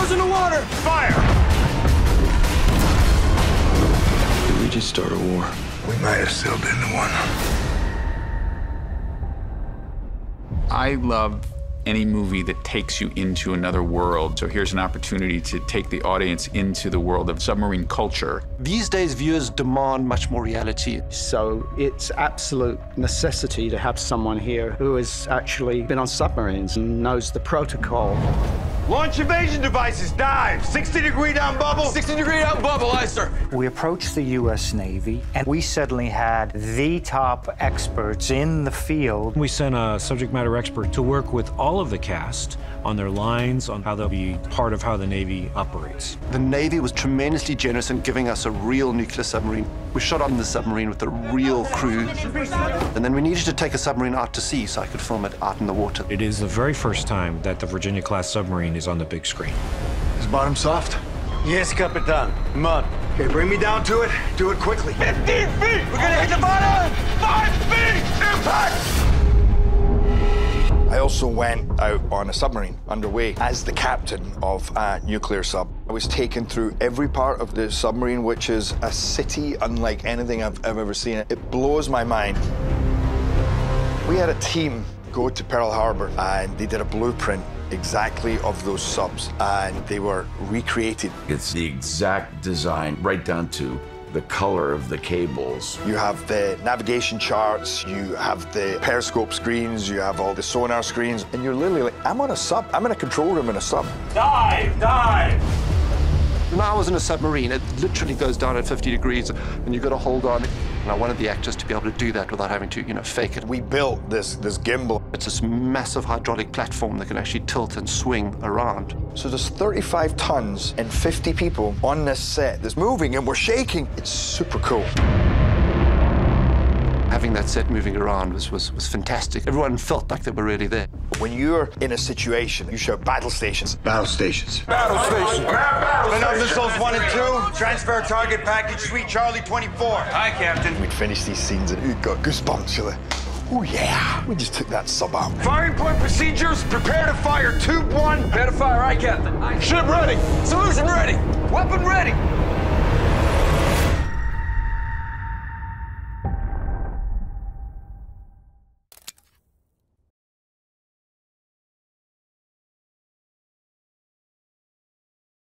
goes in the water! Fire! Did we just start a war? We might have sailed into one. I love any movie that takes you into another world. So here's an opportunity to take the audience into the world of submarine culture. These days, viewers demand much more reality. So it's absolute necessity to have someone here who has actually been on submarines and knows the protocol. Launch evasion devices, dive! 60-degree down bubble! 60-degree down bubble, aye, sir. We approached the U.S. Navy, and we suddenly had the top experts in the field. We sent a subject matter expert to work with all of the cast on their lines, on how they'll be part of how the Navy operates. The Navy was tremendously generous in giving us a real nuclear submarine. We shot on the submarine with a real crew, and then we needed to take a submarine out to sea so I could film it out in the water. It is the very first time that the Virginia-class submarine is on the big screen. Is bottom soft? Yes, Capitan. Come on. Okay, bring me down to it. Do it quickly. 15 feet! We're gonna hit the bottom! 5 feet! Impact! I also went out on a submarine underway as the captain of a nuclear sub. I was taken through every part of the submarine, which is a city unlike anything I've ever seen. It blows my mind. We had a team go to Pearl Harbor and they did a blueprint exactly of those subs, and they were recreated. It's the exact design, right down to the color of the cables. You have the navigation charts, you have the periscope screens, you have all the sonar screens, and you're literally like, I'm on a sub. I'm in a control room in a sub. Dive! Dive! When I was in a submarine, it literally goes down at 50 degrees, and you've got to hold on. And I wanted the actors to be able to do that without having to, fake it. We built this gimbal. It's this massive hydraulic platform that can actually tilt and swing around. So there's 35 tons and 50 people on this set that's moving, and we're shaking. It's super cool. Having that set moving around was fantastic. Everyone felt like they were really there. When you're in a situation, you shout battle stations. Battle stations. Battle station. Battle missiles 1 and 2. Transfer target package, Sweet Charlie 24. Hi, Captain. We'd finish these scenes and you'd got goosebumps. You're like, oh yeah, we just took that sub out. Firing point procedures, prepare to fire. Tube 1. Prepare to fire, aye, Captain. Ship ready. Solution ready. Weapon ready.